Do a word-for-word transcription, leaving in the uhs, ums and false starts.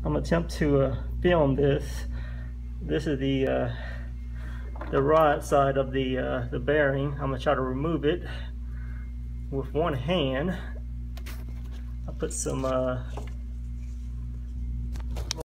I'm gonna attempt to uh, film this. This is the uh, the rod side of the uh, the bearing. I'm gonna try to remove it with one hand. I put some uh,